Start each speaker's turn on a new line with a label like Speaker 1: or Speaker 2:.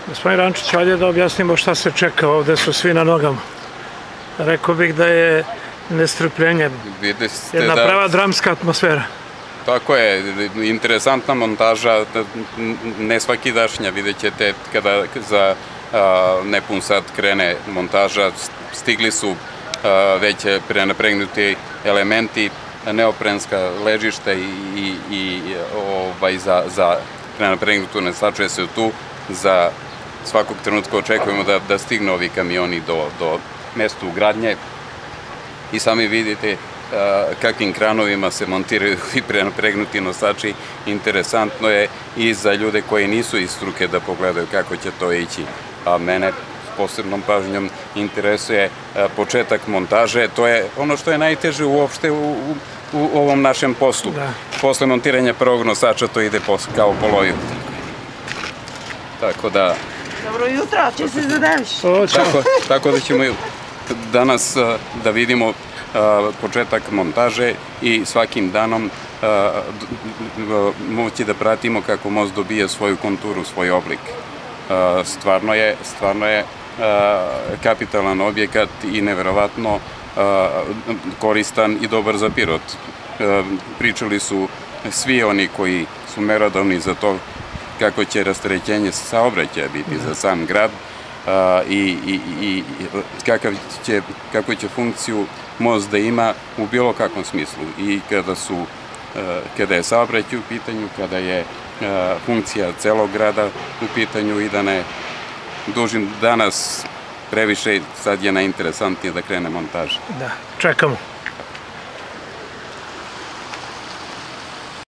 Speaker 1: Gospodin Rančić, hajde da objasnimo šta se čeka, ovde su svi na nogama. Rekao bih da je nestrpljenje, jedna prava dramska atmosfera.
Speaker 2: Tako je, interesantna montaža, ne svakidašnja, vidjet ćete kada za nepun sat krene montaža, stigli su već prenapregnuti elementi, neoprenska ležišta i za prenapregnutu neslačuje se tu. Za svakog trenutka očekujemo da stignu ovi kamioni do mesta ugradnje i sami vidite kakvim kranovima se montiraju i prenapregnuti nosači. Interesantno je i za ljude koji nisu iz struke da pogledaju kako će to ići. A mene s posebnom pažnjom interesuje početak montaže. To je ono što je najteže uopšte u ovom našem poslu. Posle montiranja prvog nosača to ide kao po loju. Tako da...
Speaker 3: Dobro jutro, će se zadeviš?
Speaker 2: Tako da ćemo danas da vidimo početak montaže i svakim danom moći da pratimo kako most dobije svoju konturu, svoj oblik. Stvarno je kapitalan objekat i neverovatno koristan i dobar za Pirot. Pričali su svi oni koji su merodavni za to kako će rasterećenje saobraćaja biti za sam grad i kakvu će funkciju most da ima u bilo kakvom smislu. I kada je saobraćaj u pitanju, kada je funkcija celog grada u pitanju i da ne dužim danas previše, sad je najinteresantnije da krene montaža.
Speaker 1: Da, čekamo.